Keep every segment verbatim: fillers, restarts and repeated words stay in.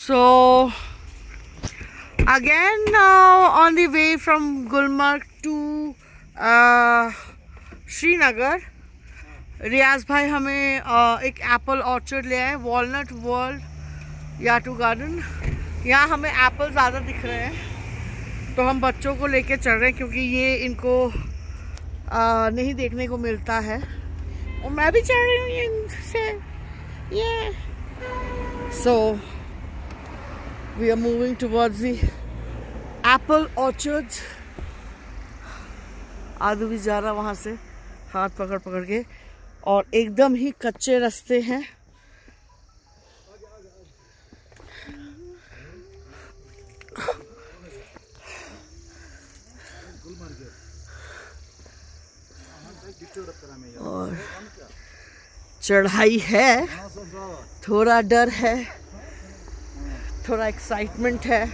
So again uh, on the way from Gulmarg to uh, Srinagar, रियाज भाई हमें uh, एक Apple orchard ले आए, वॉलनट वर्ल्ड याटू गार्डन। यहाँ हमें एप्पल ज़्यादा दिख रहे हैं तो हम बच्चों को लेके चल रहे हैं क्योंकि ये इनको uh, नहीं देखने को मिलता है और मैं भी चल रही हूँ इनसे। ये सो we are moving towards the apple orchards। आदू भी जा रहा वहां से हाथ पकड़ पकड़ के, और एकदम ही कच्चे रास्ते हैं। और चढ़ाई है, थोड़ा डर है, थोड़ा एक्साइटमेंट है।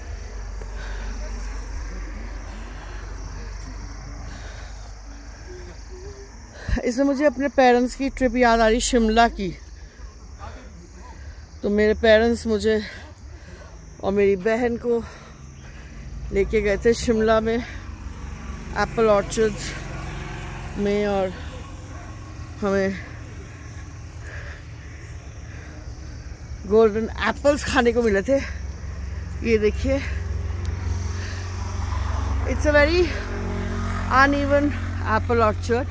इसमें मुझे अपने पेरेंट्स की ट्रिप याद आ रही, शिमला की। तो मेरे पेरेंट्स मुझे और मेरी बहन को लेके गए थे शिमला में एप्पल ऑर्चर्ड्स में, और हमें गोल्डन एप्पल्स खाने को मिले थे। ये देखिए, it's a very uneven apple orchard.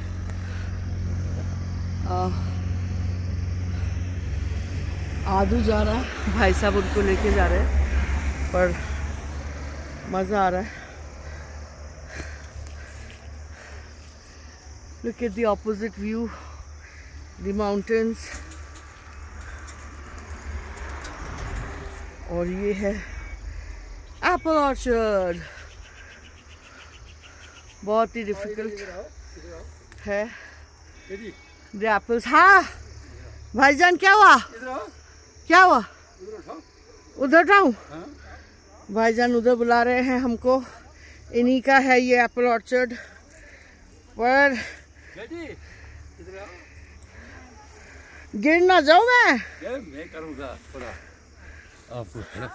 आदू जा रहा है, भाई साहब उनको लेके जा रहे हैं, पर मज़ा आ रहा है। Look at the opposite view, the mountains. और ये है एप्पल ऑर्चर्ड। बहुत ही डिफिकल्ट है द एप्पल्स। हाँ भाईजान, क्या हुआ क्या हुआ? उधर उठाऊं? भाईजान उधर बुला रहे हैं हमको, इन्हीं का है ये एप्पल ऑर्चर्ड। पर गिर ना जाऊं मैं। मैं करूंगा थोड़ा आपको।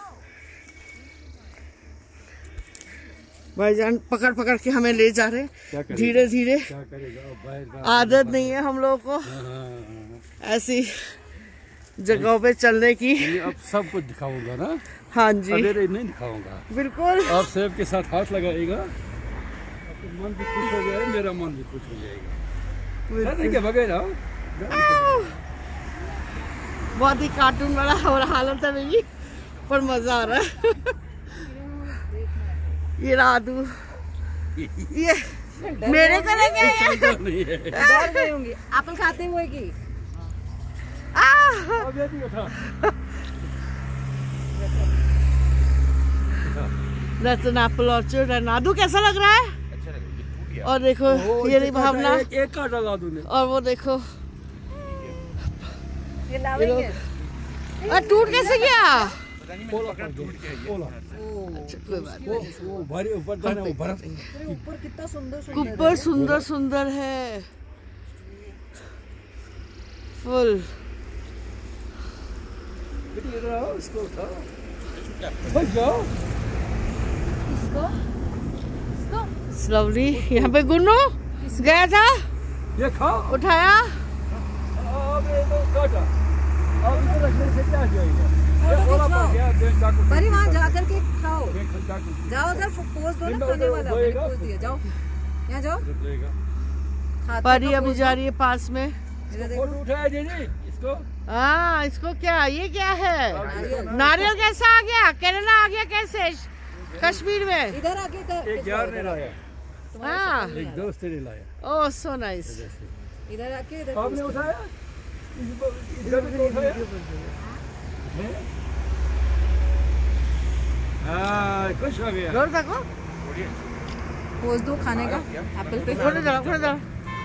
भाईजान पकड़ पकड़ के हमें ले जा रहे, धीरे धीरे। आदत नहीं है हम लोगों को ऐसी जगहों पे चलने की। अब सब कुछ दिखाऊंगा ना। हाँ जी, अरे नहीं दिखाऊंगा बिल्कुल। आप सेब के साथ हाथ लगाएगा, आपका मन भी खुश हो जाएगा, मेरा मन भी खुश हो जाएगा। क्या वगैरह बहुत ही कार्टून वाला हो रहा हालत है मेरी, पर मजा आ रहा है। ये राधू ये मेरे को लगे डर गई होंगी एप्पल खाते हुए की। That's an apple orchard। and Nadu कैसा लग रहा है? अच्छा लग रहा है। और देखो ये रही भावना, एक काटा नादू ने। और वो देखो ये लावेंगे। और टूट कैसे गया? ऊपर कितना सुंदर ऊपर सुंदर सुंदर है, फुल। लवली। यहाँ पे गुन्नू गया था, ये खाओ, उठाया। परी वहाँ जाकर के खाओ, जाओ उधर पोज दो ना, खाने वाला मैंने पोज दिया। जाओ यहाँ जाओ। परी अभी जा रही है पास में। फोटो उठाया जी इसको। हाँ, इसको क्या, ये क्या है? नारियल कैसा आ गया? केरला आ गया कैसे? कश्मीर में इधर आके एक यार ने लाया, हाँ एक दोस्त ने लाया। Oh so nice. इधर आके इधर आपने उठाया, इधर भी उठाया। हाँ, खुश हो गया। जोर तक पोज दो खाने का एप्पल पे। थोड़ा जरा थोड़ा जरा।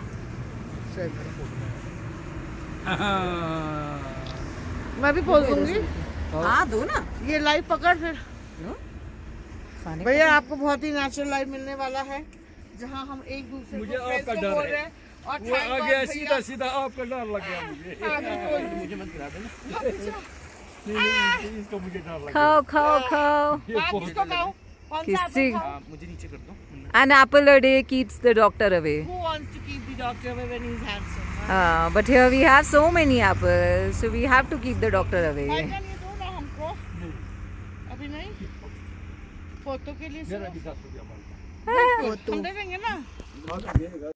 मैं भी पोज दूंगी। हाँ दो ना। ये लाइव पकड़ फिर भैया, आपको बहुत ही नेचुरल लाइव मिलने वाला है, जहाँ हम एक दूसरे मुझे को आपका डर बोल है। रहे हैं। और वो आ गया सीधा सीधा, आपका डर लग गया मुझे। हाँ, बिल्कुल। मुझे मत गिरा देना। इसको मुझे डर लगा। खाओ खाओ खाओ। किसको खाऊं? कौन सा किसी apple खाऊं? मुझे नीचे कर दो। An apple a day keeps the doctor away. Who wants to keep the doctor away when he's handsome? Uh, but here we have so many apples, so we have to keep the doctor away. भाईजान ये दो ना हमको। अभी नहीं। Photo के लिए मेरा सिर्फ। भी दस रुपया बनता है। हम दे देंगे ना।